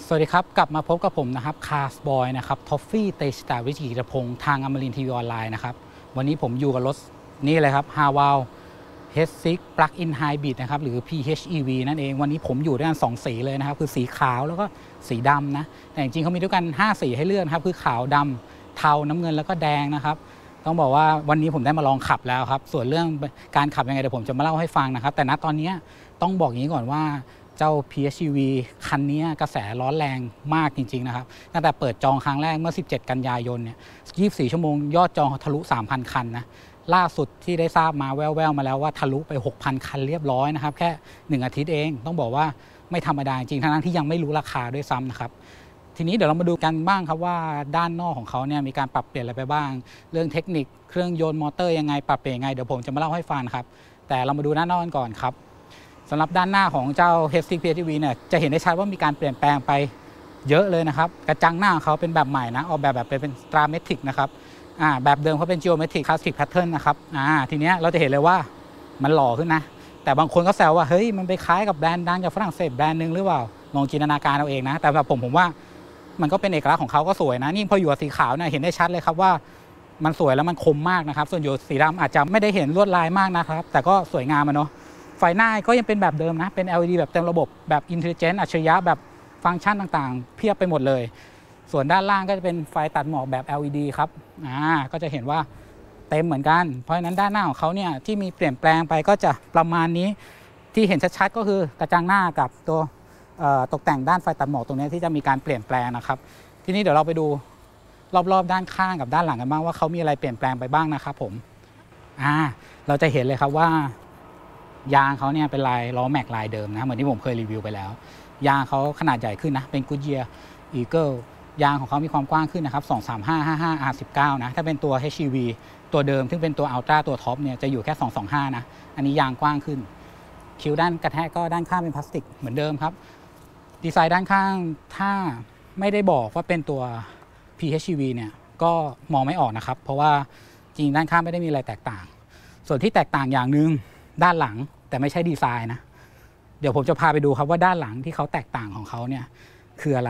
สวัสดีครับกลับมาพบกับผมนะครับคาร์สบอยนะครับท็อฟฟี่เตชตาวิจิตรพงศ์ทางอมรินทร์ทีวีออนไลน์นะครับวันนี้ผมอยู่กับรถนี่เลยครับฮาวาลเฮดซิกปลั๊กอินไฮบริดนะครับหรือ PHEV นั่นเองวันนี้ผมอยู่ด้วยกัน2สีเลยนะครับคือสีขาวแล้วก็สีดำนะแต่จริงๆเขามีด้วยกัน5สีให้เลือกครับคือขาวดำเทาน้ำเงินแล้วก็แดงนะครับต้องบอกว่าวันนี้ผมได้มาลองขับแล้วครับส่วนเรื่องการขับยังไงเดี๋ยวผมจะมาเล่าให้ฟังนะครับแต่ณตอนนี้ต้องบอกอย่างนี้ก่อนว่าเจ้า PHEV คันนี้กระแสร้อนแรงมากจริงๆนะครับตั้งแต่เปิดจองครั้งแรกเมื่อ17กันยายนเนี่ย24ชั่วโมงยอดจองทะลุ 3,000 คันนะล่าสุดที่ได้ทราบมาแว่วๆมาแล้วว่าทะลุไป 6,000 คันเรียบร้อยนะครับแค่1อาทิตย์เองต้องบอกว่าไม่ธรรมดาจริงทั้งที่ยังไม่รู้ราคาด้วยซ้ำนะครับทีนี้เดี๋ยวเรามาดูกันบ้างครับว่าด้านนอกของเขาเนี่ยมีการปรับเปลี่ยนอะไรไปบ้างเรื่องเทคนิคเครื่องยนต์มอเตอร์ยังไงปรับเปลี่ยนยังไงเดี๋ยวผมจะมาเล่าให้ฟังครับแต่เรามาดูด้านนอกกันก่อนครับสำหรับด้านหน้าของเจ้า Hextech PHEV เนี่ยจะเห็นได้ชัดว่ามีการเปลี่ยนแปลงไปเยอะเลยนะครับกระจังหน้าของเขาเป็นแบบใหม่นะออกแบบเป็น Strametric นะครับแบบเดิมเขาเป็น Geometric Classic Pattern นะครับทีนี้เราจะเห็นเลยว่ามันหล่อขึ้นนะแต่บางคนก็แซวว่าเฮ้ยมันไปคล้ายกับแบรนด์ดังจากฝรั่งเศสแบรนด์นึงหรือเปล่าลองจินตนาการเอาเองนะแต่แบบผมว่ามันก็เป็นเอกลักษณ์ของเขาก็สวยนะนี่พออยู่กับสีขาวเนี่ยเห็นได้ชัดเลยครับว่ามันสวยแล้วมันคมมากนะครับส่วนอยู่สีดำอาจจะไม่ได้เห็นลวดลายมากนะครับแต่ก็สวยงามเนาะไฟหน้าก็ยังเป็นแบบเดิมนะเป็น LED แบบเต็มระบบแบบ Intelligent อัจฉริยะแบบฟังก์ชันต่างๆเพียบไปหมดเลยส่วนด้านล่างก็จะเป็นไฟตัดหมอกแบบ LED ครับก็จะเห็นว่าเต็มเหมือนกันเพราะฉะนั้นด้านหน้าของเขาเนี่ยที่มีเปลี่ยนแปลงไปก็จะประมาณนี้ที่เห็นชัดๆก็คือกระจังหน้ากับตัวตกแต่งด้านไฟตัดหมอกตรงนี้ที่จะมีการเปลี่ยนแปลงนะครับทีนี้เดี๋ยวเราไปดูรอบๆด้านข้างกับด้านหลังกันบ้างว่าเขามีอะไรเปลี่ยนแปลงไปบ้างนะครับผมเราจะเห็นเลยครับว่ายางเขาเนี่ยเป็นลายล้อแม็กลายเดิมนะเหมือนที่ผมเคยรีวิวไปแล้วยางเขาขนาดใหญ่ขึ้นนะเป็น Goodyear Eagle ยางของเขามีความกว้างขึ้นนะครับ235 55 R19 นะถ้าเป็นตัว HEV ตัวเดิมซึ่งเป็นตัว Ultra ตัวท็อปเนี่ยจะอยู่แค่225นะอันนี้ยางกว้างขึ้นคิ้วด้านกระแทกก็ด้านข้างเป็นพลาสติกเหมือนเดิมครับดีไซน์ด้านข้างถ้าไม่ได้บอกว่าเป็นตัว PHEV เนี่ยก็มองไม่ออกนะครับเพราะว่าจริงด้านข้างไม่ได้มีอะไรแตกต่างส่วนที่แตกต่างอย่างหนึ่งด้านหลังแต่ไม่ใช่ดีไซน์นะเดี๋ยวผมจะพาไปดูครับว่าด้านหลังที่เขาแตกต่างของเขาเนี่ยคืออะไร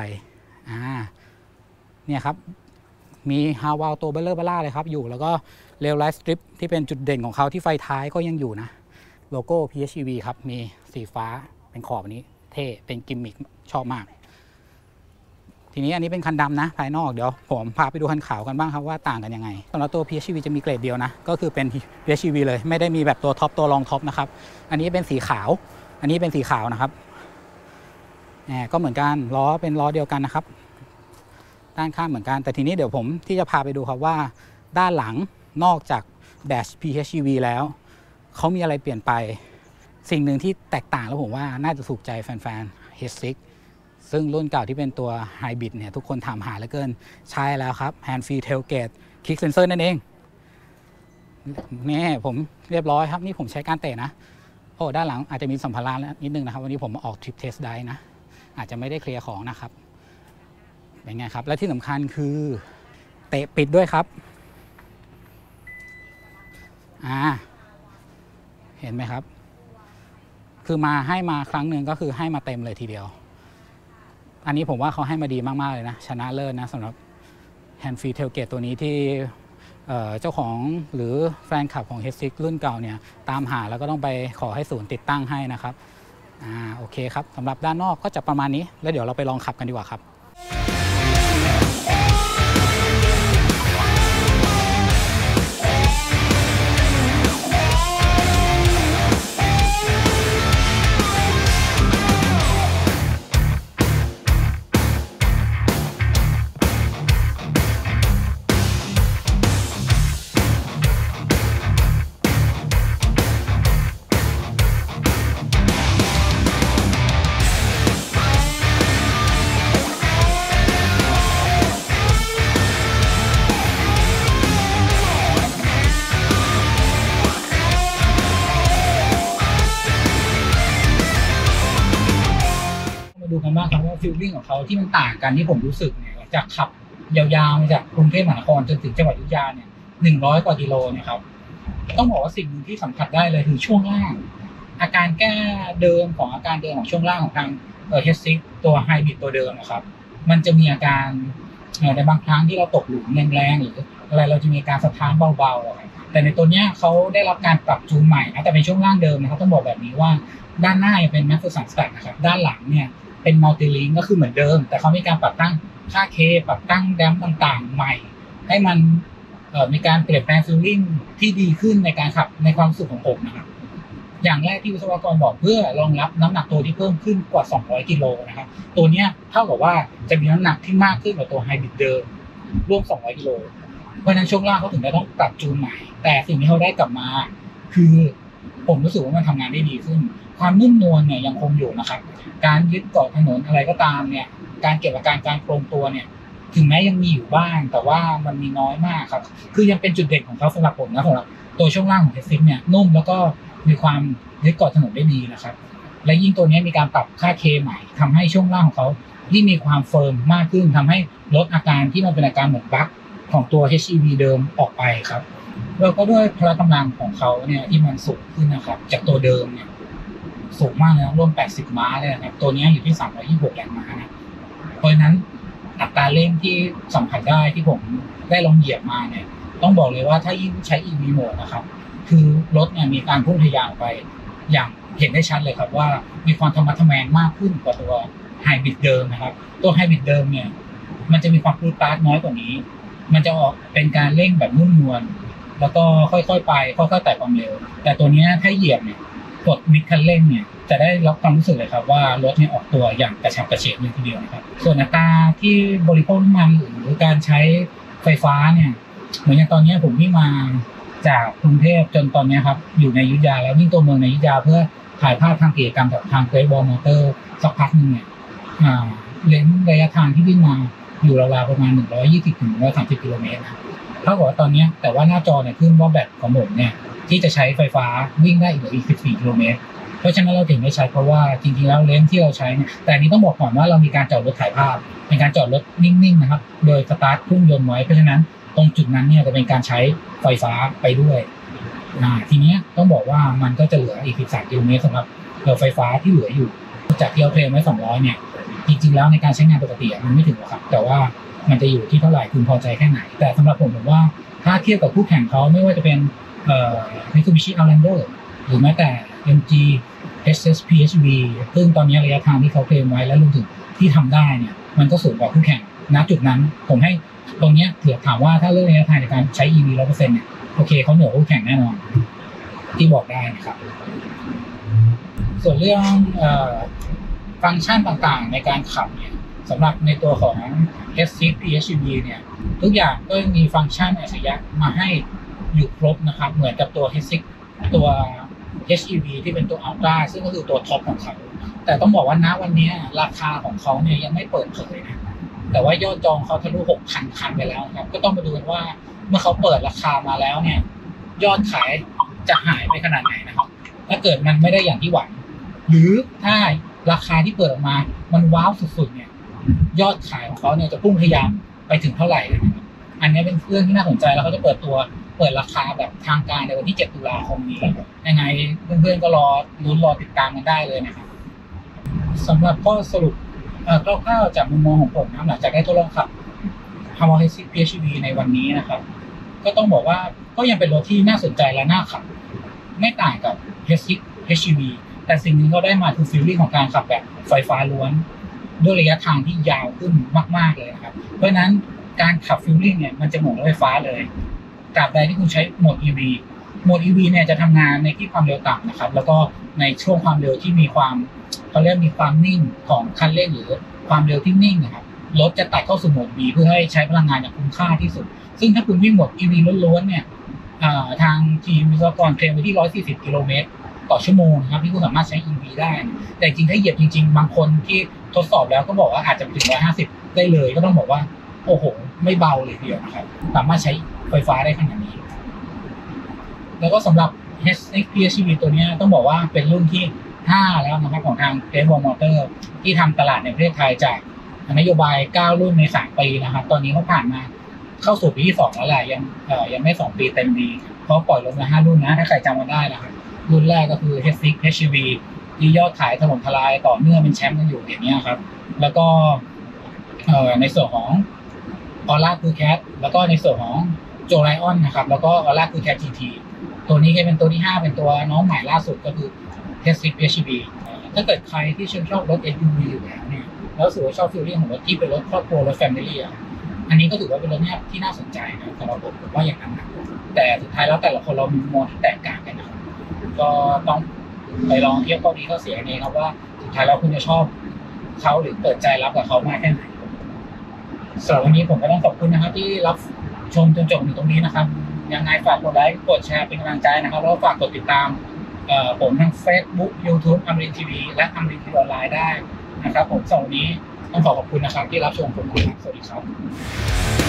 เนี่ยครับมีฮาวาลตัวเบลเลอร์เบล่าเลยครับอยู่แล้วก็เรลไลท์สตริปที่เป็นจุดเด่นของเขาที่ไฟท้ายก็ยังอยู่นะโลโก้ PHEV ครับมีสีฟ้าเป็นขอบอันนี้เท่เป็นกิมมิคชอบมากทีนี้อันนี้เป็นคันดำนะภายนอกเดี๋ยวผมพาไปดูคันขาวกันบ้างครับว่าต่างกันยังไงสำหรับตัว PHEV จะมีเกรดเดียวนะก็คือเป็น PHEV เลยไม่ได้มีแบบตัวท็อปตัวรองท็อปนะครับอันนี้เป็นสีขาวอันนี้เป็นสีขาวนะครับก็เหมือนกันล้อเป็นล้อเดียวกันนะครับด้านข้างเหมือนกันแต่ทีนี้เดี๋ยวผมที่จะพาไปดูครับว่าด้านหลังนอกจากแดช PHEV แล้วเขามีอะไรเปลี่ยนไปสิ่งหนึ่งที่แตกต่างแล้วผมว่าน่าจะถูกใจแฟนๆ Hextechซึ่งรุ่นเก่าที่เป็นตัวไฮบริดเนี่ยทุกคนถามหาเหลือเกินใช่แล้วครับ Hand Free Tailgate Kick Sensor นั่นเองนี่ผมเรียบร้อยครับนี่ผมใช้การเตะนะด้านหลังอาจจะมีสัมภาระนิดนึงนะครับวันนี้ผมมาออกทริปเทสไดร์นะอาจจะไม่ได้เคลียร์ของนะครับเป็นไงครับและที่สำคัญคือเตะปิดด้วยครับเห็นไหมครับคือให้มาครั้งหนึ่งก็คือให้มาเต็มเลยทีเดียวอันนี้ผมว่าเขาให้มาดีมากๆเลยนะชนะเลิศนะสำหรับ Hand Free Tailgate ตัวนี้ที่เจ้าของหรือแฟนคลับของ Hextech รุ่นเก่าเนี่ยตามหาแล้วก็ต้องไปขอให้ศูนย์ติดตั้งให้นะครับโอเคครับสำหรับด้านนอกก็จะประมาณนี้แล้วเดี๋ยวเราไปลองขับกันดีกว่าครับดูกันบ้างครับว่าฟีลลิ่งของเขาที่มันต่างกันที่ผมรู้สึกเนี่ยจากขับยาวๆจากกรุงเทพมหานครจนถึงจังหวัดอยุธยาเนี่ย100 กว่ากิโลเนี่ยครับต้องบอกว่าสิ่งหนึ่งที่สัมผัสได้เลยคือช่วงล่างอาการแก้เดิมของอาการเดิมของช่วงล่างของทาง H6 ตัวไฮบริดตัวเดิมนะครับมันจะมีอาการในบางครั้งที่เราตกหลุมแรงๆหรืออะไรเราจะมีการสะท้านเบาๆแต่ในตัวนี้เขาได้รับการปรับจูนใหม่นะแต่เป็นช่วงล่างเดิมนะครับต้องบอกแบบนี้ว่าด้านหน้าเป็นแม็กซ์สันสแตทนะครับด้านหลังเนี่ยเป็นมัลติลิงก็คือเหมือนเดิมแต่เขามีการปรับตั้งค่าเคปรับตั้งแดมต่างๆใหม่ให้มันมีการเปลี่ยนแปลงฟีลลิ่งที่ดีขึ้นในการขับในความรู้สึกของผมนะครับอย่างแรกที่วิศวกรบอกเพื่อรองรับน้ำหนักตัวที่เพิ่มขึ้นกว่า200กิโลนะครับตัวนี้เท่ากับว่าจะมีน้ำหนักที่มากขึ้นกว่าตัวไฮบริดเดิมร่วม200กิโลเพราะฉะนั้นช่วงล่างเขาถึงได้ต้องปรับจูนใหม่แต่สิ่งที่เขาได้กลับมาคือผมรู้สึกว่ามันทำงานได้ดีขึ้นความนุ่มนวลเนี่ยยังคงอยู่นะครับการยึดเกาะถนนอะไรก็ตามเนี่ยการเก็บอาการการโครงตัวเนี่ยถึงแม้ยังมีอยู่บ้างแต่ว่ามันมีน้อยมากครับคือยังเป็นจุดเด่นของเขาสำหรับผมนะสำหรับตัวช่วงล่างของเทสซิเนี่ยนุ่มแล้วก็มีความยึดเกาะถนนได้ดีนะครับและยิ่งตัวนี้มีการปรับค่าเคใหม่ทำให้ช่วงล่างของเขายิ่งมีความเฟิร์มมากขึ้นทำให้ลดอาการที่มันเป็นอาการเหมือนบั๊กของตัว HEV เดิมออกไปครับแล้วก็ด้วยพละกำลังของเขาเนี่ยที่มันสูงขึ้นนะครับจากตัวเดิมเนี่ยสูงมากเลยร่วม80ม้าเลยนะครับตัวนี้อยู่ที่326แรงม้านะเพราะฉะนั้นอัตราเร่งที่สัมผัสได้ที่ผมได้ลองเหยียบมาเนี่ยต้องบอกเลยว่าถ้ายิ่งใช้ EV mode นะครับคือรถเนี่ยมีการพุ่งทะยานไปอย่างเห็นได้ชัดเลยครับว่ามีความธรรมะทแมงมากขึ้นกว่าตัวไฮบริดเดิมนะครับตัวไฮบริดเดิมเนี่ยมันจะมีความปรูดปราดน้อยกว่านี้มันจะออกเป็นการเร่งแบบนุ่มนวลแล้วก็ค่อยๆไปค่อยๆแตะความเร็วแต่ตัวนี้ถ้าเหยียบเนี่ยกดมิดคันเร่งเนี่ยจะได้รับความรู้สึกเลยครับว่ารถเนี่ยออกตัวอย่างกระฉับกระเฉงเลยทีเดียวนะครับส่วนอัตราที่บริโภคน้ำมันหรือการใช้ไฟฟ้าเนี่ยเหมือนอย่างตอนนี้ผมวิ่งมาจากกรุงเทพจนตอนนี้ครับอยู่ในอยุธยาแล้ววิ่งตัวเมืองในอยุธยาเพื่อถ่ายภาพทางกิจกรรมกับทางเกรทบอลมอเตอร์สักพักหนึ่งเนี่ยเลนระยะทางที่วิ่งมาอยู่ราวๆประมาณ120ถึง130กิโลเมตรนะเท่ากับว่าตอนนี้แต่ว่าหน้าจอเนี่ยขึ้นว่าแบตของผมเนี่ยที่จะใช้ไฟฟ้าวิ่งได้อีก14กิโลเมตรเพราะฉะนั้นเราถึงไม่ใช้เพราะว่าจริงๆแล้วเลนที่เราใช้เนี่ยแต่นี้ต้องบอกก่อนว่าเรามีการจอดรถถ่ายภาพเป็นการจอดรถนิ่งๆนะครับโดยสตาร์ทเครื่องยนต์ไว้เพราะฉะนั้นตรงจุดนั้นเนี่ยจะเป็นการใช้ไฟฟ้าไปด้วยทีนี้ต้องบอกว่ามันก็จะเหลืออีก13กิโลเมตรสำหรับไฟฟ้าที่เหลืออยู่จากที่เราเทรนไว้200เนี่ยจริงๆแล้วในการใช้งานปกติมันไม่ถึงหรอกครับแต่ว่ามันจะอยู่ที่เท่าไหร่คุณพอใจแค่ไหนแต่สำหรับผมว่าถ้าเทียบกับคู่แข่งเขาไม่ว่าจะเป็นMitsubishi Outlander หรือแม้แต่ MG SS PHEV ซึ่งตอนนี้ระยะทางที่เขาเทรนไว้และรวมถึงที่ทำได้เนี่ยมันก็สูงกว่าคู่แข่งณจุดนั้นผมให้ตรงนี้ถือถามว่าถ้าเรื่องระยะทางในการใช้ EV 100%เนี่ยโอเคเขาเหนือคู่แข่งแน่นอนที่บอกได้นะครับส่วนเรื่องฟังก์ชันต่างๆในการขับเนี่ยสำหรับในตัวของ H6 PHEV เนี่ยทุกอย่างก็มีฟังก์ชันอัจฉริยะมาให้อยู่ครบนะครับเหมือนกับตัว H6 ตัว HEV ที่เป็นตัว Ultra ซึ่งก็คือตัวท็อปของเขาแต่ต้องบอกว่าณวันนี้ราคาของเขาเนี่ยยังไม่เปิดเผยนะแต่ว่ายอดจองเขาทะลุ 6,000 คันไปแล้วครับก็ต้องมาดูกันว่าเมื่อเขาเปิดราคามาแล้วเนี่ยยอดขายจะหายไปขนาดไหนนะครับถ้าเกิดมันไม่ได้อย่างที่หวังหรือถ้าราคาที่เปิดออกมามันว้าวสุดๆเนี่ยยอดขายของเขาเนี่ยจะพุ่งทะยานไปถึงเท่าไหร่นะครับอันนี้เป็นเรื่องที่น่าสนใจแล้วเขาจะเปิดราคาแบบทางการในวันที่7ตุลาคมนี้ยังไงเพื่อนๆก็รอติดตามกันได้เลยนะครับสำหรับข้อสรุปคร่าวๆจากมุมมองของผมนะหลังจากได้ทดลองขับ Honda H6 PHEV ในวันนี้นะครับก็ต้องบอกว่าก็ยังเป็นรถที่น่าสนใจและน่าขับไม่ต่างกับ H6 HEV แต่สิ่งนี้เขาได้มาคือฟีลลิ่งของการขับแบบไฟฟ้าล้วนด้วยระยะทางที่ยาวขึ้นมากๆเลยนะครับเพราะฉะนั้นการขับฟีลลิ่งเนี่ยมันจะเหมือนรถไฟฟ้าเลยตราบใดที่คุณใช้โหมด EV โหมด EV เนี่ยจะทำงานในที่ความเร็วต่ำนะครับแล้วก็ในช่วงความเร็วที่มีความเขาเรียกมีความนิ่งของคันเร่งหรือความเร็วที่นิ่งนะครับรถจะตัดเข้าสู่โหมด V เพื่อให้ใช้พลังงานอย่างคุ้มค่าที่สุดซึ่งถ้าคุณวิ่งโหมด EV ล้วนๆเนี่ยทางทีมวิศวกรเทรนไว้ที่140กิโลเมตรต่อชั่วโมงนะครับที่คุณสามารถใช้ EV ได้แต่จริงถ้าเหยียบจริงๆบางคนที่ทดสอบแล้วก็บอกว่าอาจจะไปถึง150ได้เลยก็ต้องบอกว่าโอ้โหไม่เบาเลยทีเดียวนะครับสามารถใช้ไฟฟ้าได้ขนาดนี้แล้วก็สำหรับ H6 PHEV ตัวนี้ต้องบอกว่าเป็นรุ่นที่5แล้วนะครับของทางเกรทบอลมอเตอร์ที่ทำตลาดในประเทศไทยจากนโยบาย9รุ่นใน3ปีนะครับตอนนี้เขาผ่านมาเข้าสู่ปีที่2แล้วแหละยังไม่2ปีเต็มดีเพราะปล่อยลงมา5รุ่นนะถ้าใครจำกันได้นะครับรุ่นแรกก็คือ H6 HEV ที่ยอดขายถล่มทลายต่อเนื่องเป็นแชมป์กันอยู่อย่างเงี้ยครับแล้วก็ในส่วนของออร่าคือแคทแล้วก็ในส่วนของโจไลออนนะครับแล้วก็ออร่าคือแคททีตัวนี้ก็เป็นตัวที่5เป็นตัวน้องใหม่ล่าสุดก็คือเทสซิก PHEV ถ้าเกิดใครที่ชื่นชอบรถ SUV อยู่แล้วเนี่ยแล้วรู้สึกว่าชอบฟีลลิ่งของรถที่เป็นรถครอบครัวรถแฟมิลี่อันนี้ก็ถือว่าเป็นรถที่น่าสนใจนะสำหรับผมว่าอย่างนั้นนะแต่สุดท้ายแล้วแต่ละคนเรามีมุมมองที่แตกต่างกันนะครับก็ต้องไปลองเทียบข้อดีข้อเสียเองครับว่าสุดท้ายแล้วคุณจะชอบเขาหรือเปิดใจรับกับเขามากแค่ไหนสำหรับวันนี้ผมก็ต้องขอบคุณนะครับที่รับชมจนจบถึงตรงนี้นะครับยังไงฝากกดไลค์กดแชร์เป็นกำลังใจนะครับแล้วก็ฝากกดติดตามผมทั้ง Facebook YouTube อมรินทร์ทีวีและอมรินทร์ทีวีออนไลน์ได้นะครับผมสำหรับวันนี้ต้องขอบคุณนะครับที่รับชมผมคุณสวัสดีครับ